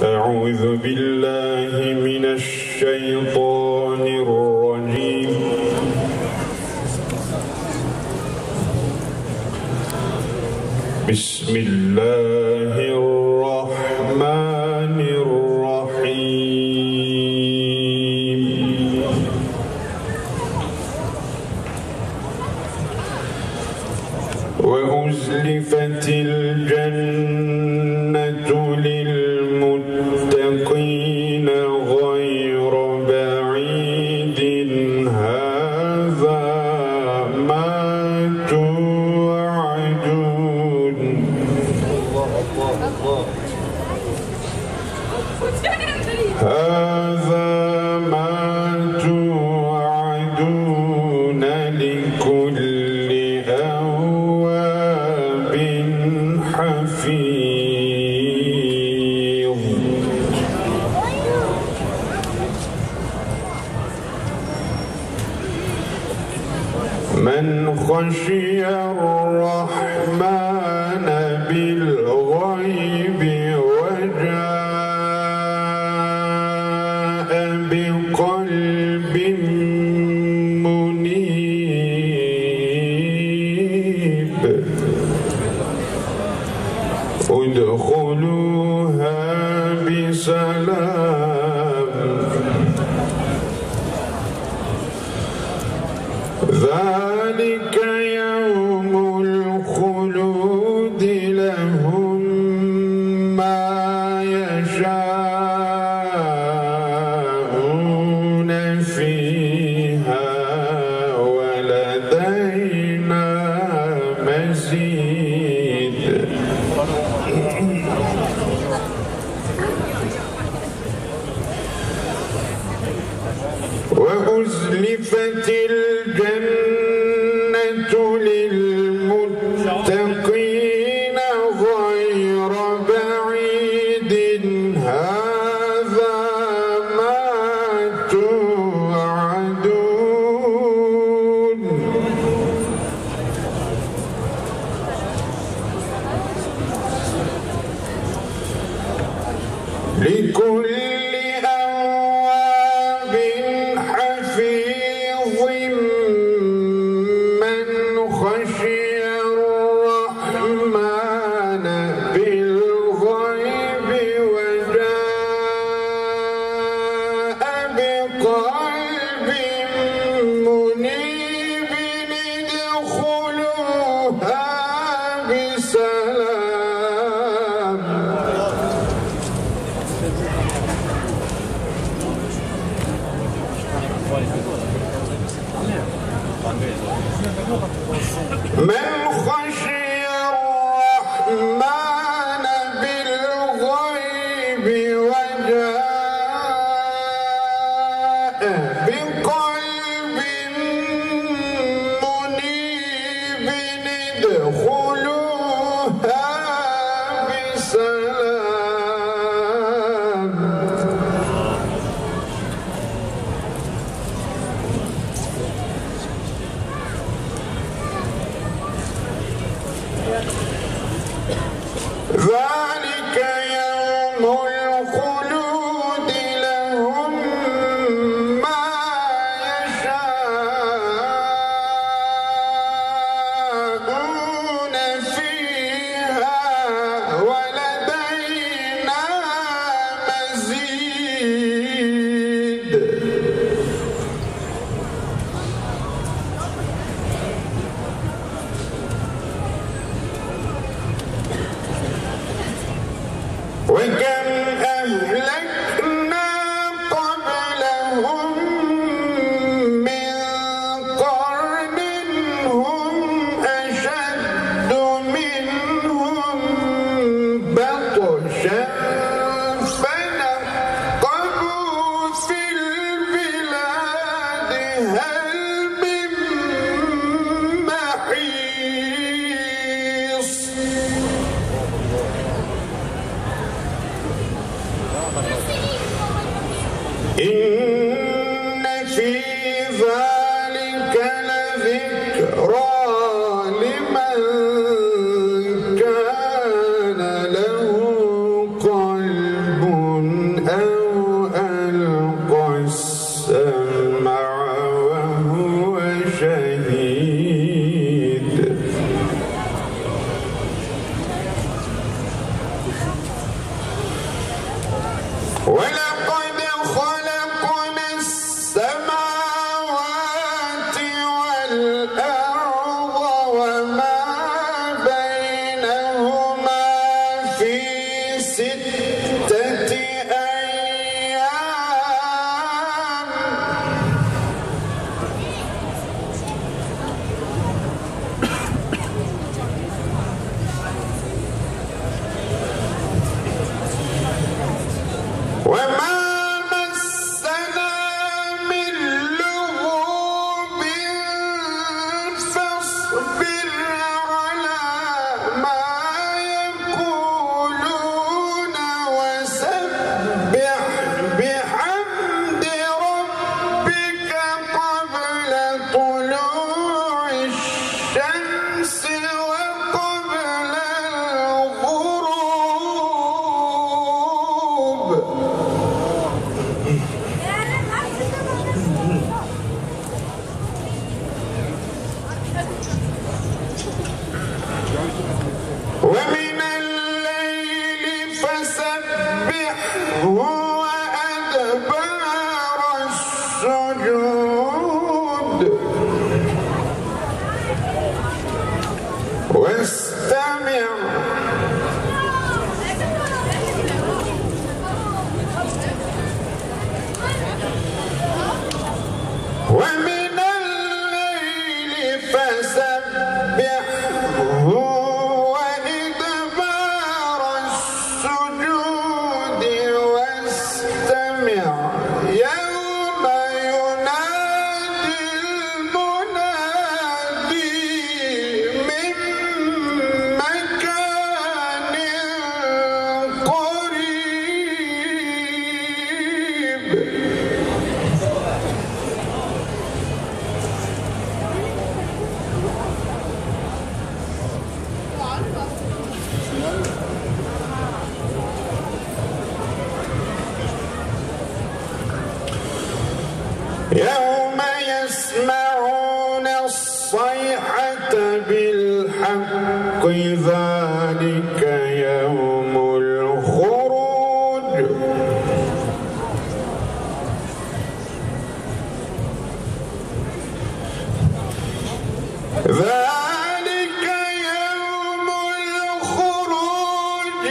أعوذ بالله من الشيطان الرجيم. بسم الله الرحمن الرحيم. وأزلفت الجنة للمتقين غير بعيد هذا ما توعدون. هذا ما توعدون لكل أواب حفيظ. من خشي الرحمن بالغيب وجاء بقلب منيب ادخلوها بسلام. ذلك يوم الخلود لهم ما يشاءون فيها ولدينا مزيد. وأزلفت الجنة للمتقين غير بعيد هذا ما توعدون. لكل أواب حفيظ من خشي الرحمن بالغيب وجاء بقلب منيب ادخلوها بسلام. من خشي الرحمن بالغيب وجاء بقلب منيب ادخلوها بسلام. ذلك يوم الخلود لهم ما يشاءون فيها ولدينا مزيد. وكم أهلكنا قبلهم من قرن هم أشد منهم بطشا فنقبوا في البلاد هل من محيص. إن في ذلك لذكرى لمن كان له قلب ولقد خلقنا السماوات والأرض وما بينهما في 6 أيام وما مسنا من لغوب فاصبر على ما يقولون وسبح بحمد ربك قبل طلوع الشمس وقبل الغروب ومن الليل فسبحه وأدبار السجود واستمع ومن الليل فسبحه وإدبار السجود واستمع يوم ينادي المنادي من مكان قريب يوم يسمعون الصيحة بالحق ذلك يوم الخروج ذلك يوم الخروج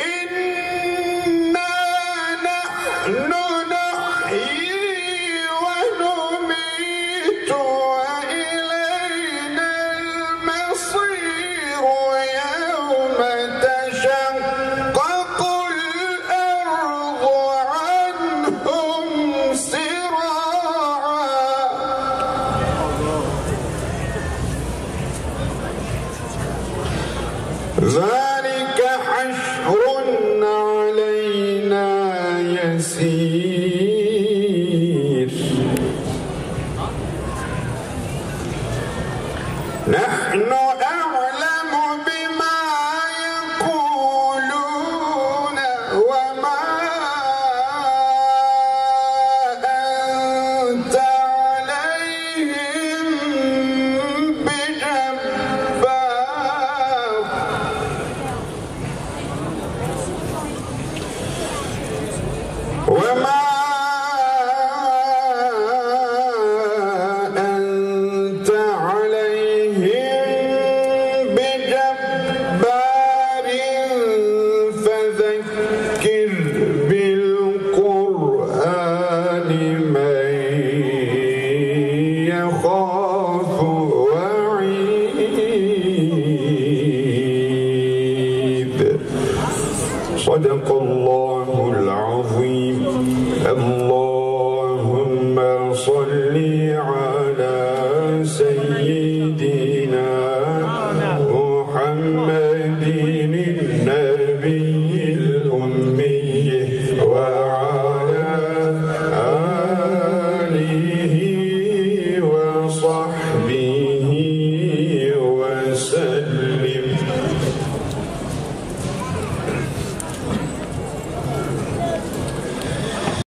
إنا نحن نحيي ونميت وإلينا المصير يوم تشقق الأرض عنهم سراعا ذلك حشر علينا يسير نحن أعلم بما يقولون وما أنت عليهم بجبار وما